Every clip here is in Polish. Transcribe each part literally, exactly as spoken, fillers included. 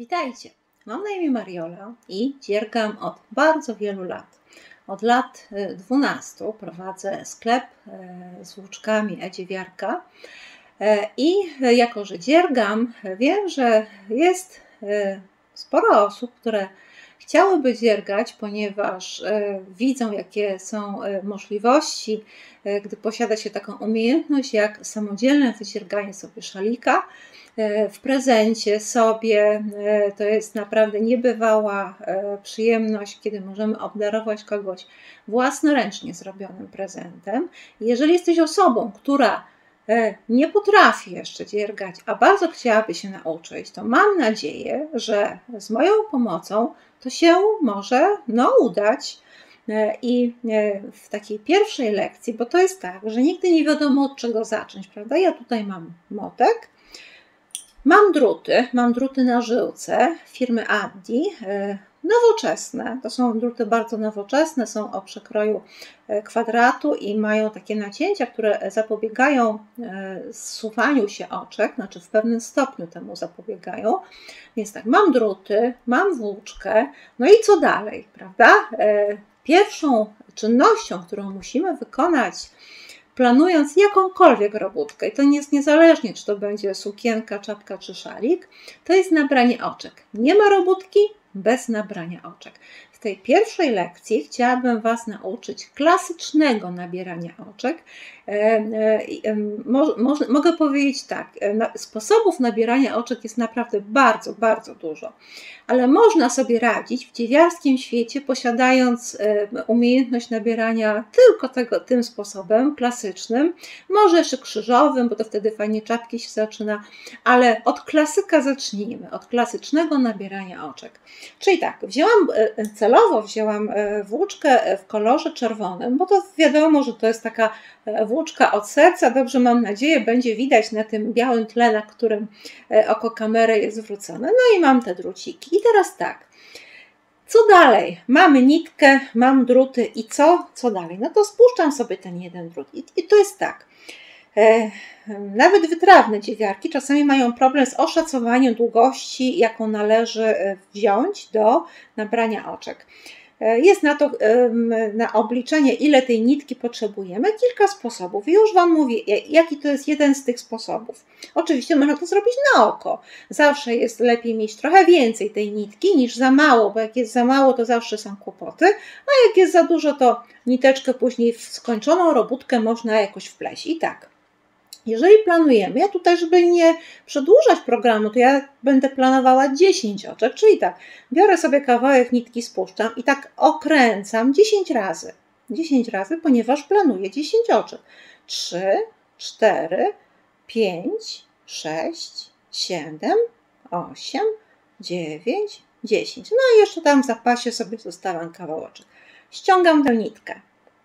Witajcie, mam na imię Mariola i dziergam od bardzo wielu lat. Od lat dwunastu prowadzę sklep z włóczkami Edziewiarka i jako, że dziergam, wiem, że jest sporo osób, które chciałyby dziergać, ponieważ widzą, jakie są możliwości, gdy posiada się taką umiejętność jak samodzielne wydzierganie sobie szalika w prezencie sobie. To jest naprawdę niebywała przyjemność, kiedy możemy obdarować kogoś własnoręcznie zrobionym prezentem. Jeżeli jesteś osobą, która nie potrafi jeszcze dziergać, a bardzo chciałaby się nauczyć, to mam nadzieję, że z moją pomocą to się może no, udać. I w takiej pierwszej lekcji, bo to jest tak, że nigdy nie wiadomo od czego zacząć, prawda? Ja tutaj mam motek, mam druty, mam druty na żyłce firmy Addi, nowoczesne, to są druty bardzo nowoczesne, są o przekroju kwadratu i mają takie nacięcia, które zapobiegają zsuwaniu się oczek, znaczy w pewnym stopniu temu zapobiegają. Więc tak, mam druty, mam włóczkę, no i co dalej, prawda? Pierwszą czynnością, którą musimy wykonać, planując jakąkolwiek robótkę, i to nie jest niezależnie, czy to będzie sukienka, czapka czy szalik, to jest nabranie oczek. Nie ma robótki bez nabrania oczek. W tej pierwszej lekcji chciałabym Was nauczyć klasycznego nabierania oczek. Mogę powiedzieć tak, sposobów nabierania oczek jest naprawdę bardzo, bardzo dużo, ale można sobie radzić w dziewiarskim świecie, posiadając umiejętność nabierania tylko tego, tym sposobem klasycznym, może jeszcze krzyżowym, bo to wtedy fajnie czapki się zaczyna, ale od klasyka zacznijmy, od klasycznego nabierania oczek. Czyli tak, wzięłam, celowo wzięłam włóczkę w kolorze czerwonym, bo to wiadomo, że to jest taka włóczka od serca, dobrze, mam nadzieję, będzie widać na tym białym tle, na którym oko kamery jest zwrócone. No i mam te druciki. I teraz tak, co dalej? Mamy nitkę, mam druty i co? Co dalej? No to spuszczam sobie ten jeden drut. I, i to jest tak, e, nawet wytrawne dziewiarki czasami mają problem z oszacowaniem długości, jaką należy wziąć do nabrania oczek. Jest na to, na obliczenie, ile tej nitki potrzebujemy, kilka sposobów. I już Wam mówię, jaki to jest jeden z tych sposobów. Oczywiście można to zrobić na oko. Zawsze jest lepiej mieć trochę więcej tej nitki niż za mało, bo jak jest za mało, to zawsze są kłopoty, a jak jest za dużo, to niteczkę później w skończoną robótkę można jakoś wpleść. I tak. Jeżeli planujemy, ja tutaj, żeby nie przedłużać programu, to ja będę planowała dziesięć oczek, czyli tak, biorę sobie kawałek nitki, spuszczam i tak okręcam dziesięć razy. dziesięć razy, ponieważ planuję dziesięć oczek. trzy, cztery, pięć, sześć, siedem, osiem, dziewięć, dziesięć. No i jeszcze tam w zapasie sobie zostawiam kawałeczek. Ściągam tę nitkę.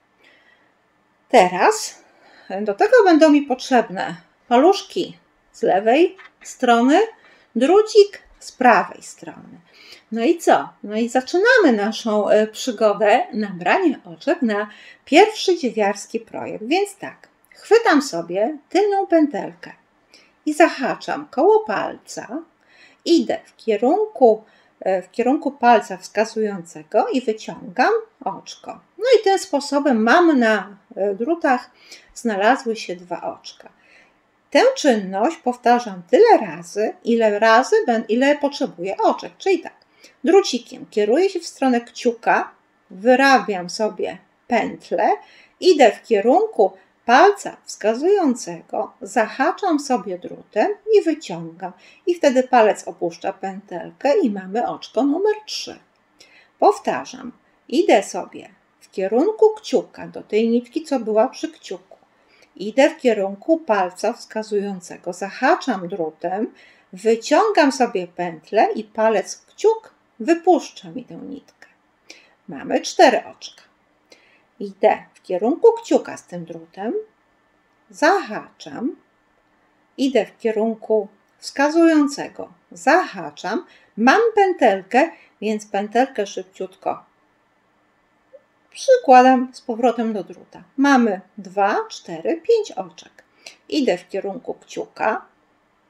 Teraz do tego będą mi potrzebne paluszki z lewej strony, drucik z prawej strony. No i co? No i zaczynamy naszą przygodę nabrania oczek na pierwszy dziewiarski projekt. Więc tak, chwytam sobie tylną pętelkę i zahaczam koło palca, idę w kierunku, w kierunku palca wskazującego i wyciągam oczko. No i tym sposobem mam na drutach znalazły się dwa oczka. Tę czynność powtarzam tyle razy, ile razy, ile potrzebuję oczek. Czyli tak, drucikiem kieruję się w stronę kciuka, wyrabiam sobie pętlę, idę w kierunku palca wskazującego, zahaczam sobie drutem i wyciągam. I wtedy palec opuszcza pętelkę i mamy oczko numer trzy. Powtarzam, idę sobie w kierunku kciuka, do tej nitki, co była przy kciuku. Idę w kierunku palca wskazującego, zahaczam drutem, wyciągam sobie pętlę i palec kciuk wypuszcza mi tę nitkę. Mamy cztery oczka. Idę w kierunku kciuka z tym drutem, zahaczam, idę w kierunku wskazującego, zahaczam, mam pętelkę, więc pętelkę szybciutko przykładam z powrotem do druta. Mamy dwa, cztery, pięć oczek. Idę w kierunku kciuka,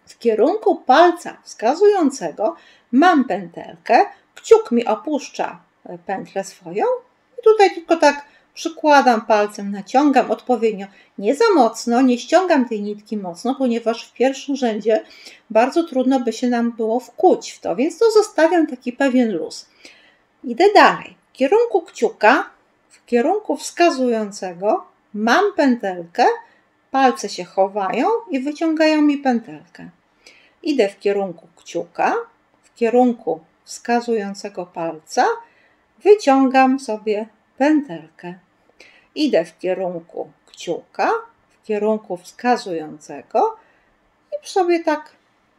W kierunku palca wskazującego mam pętelkę, kciuk mi opuszcza pętlę swoją i tutaj tylko tak przykładam palcem, naciągam odpowiednio, nie za mocno, nie ściągam tej nitki mocno, ponieważ w pierwszym rzędzie bardzo trudno by się nam było wkuć w to, więc to zostawiam taki pewien luz. Idę dalej. W kierunku kciuka, w kierunku wskazującego mam pętelkę, palce się chowają i wyciągają mi pętelkę. Idę w kierunku kciuka, w kierunku wskazującego palca, wyciągam sobie pętelkę. Idę w kierunku kciuka, w kierunku wskazującego i sobie tak,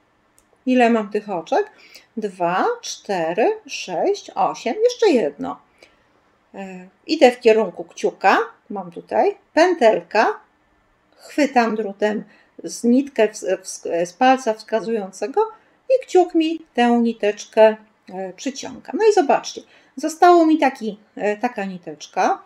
ile mam tych oczek? Dwa, cztery, sześć, osiem, jeszcze jedno. Idę w kierunku kciuka, mam tutaj pętelka, chwytam drutem z nitkę z palca wskazującego i kciuk mi tę niteczkę przyciąga. No i zobaczcie, zostało mi taki, taka niteczka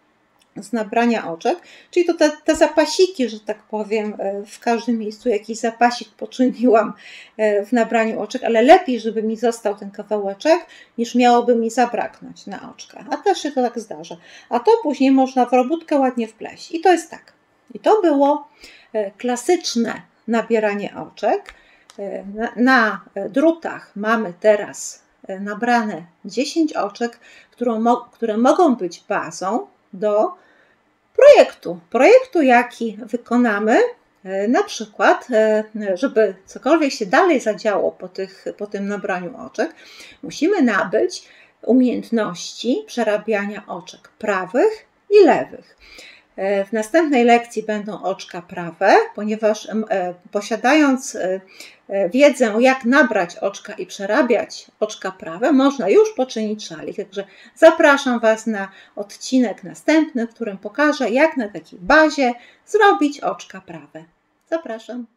z nabrania oczek, czyli to te, te zapasiki, że tak powiem, w każdym miejscu jakiś zapasik poczyniłam w nabraniu oczek, ale lepiej, żeby mi został ten kawałeczek, niż miałoby mi zabraknąć na oczka. A też się to tak zdarza. A to później można w robótkę ładnie wpleść. I to jest tak. I to było klasyczne nabieranie oczek. Na, na drutach mamy teraz nabrane dziesięć oczek, które, mo które mogą być bazą do projektu. Projektu, jaki wykonamy, na przykład, żeby cokolwiek się dalej zadziało po, tych, po tym nabraniu oczek, musimy nabyć umiejętności przerabiania oczek prawych i lewych. W następnej lekcji będą oczka prawe, ponieważ posiadając wiedzę, jak nabrać oczka i przerabiać oczka prawe, można już poczynić szalik. Także zapraszam Was na odcinek następny, w którym pokażę, jak na takiej bazie zrobić oczka prawe. Zapraszam.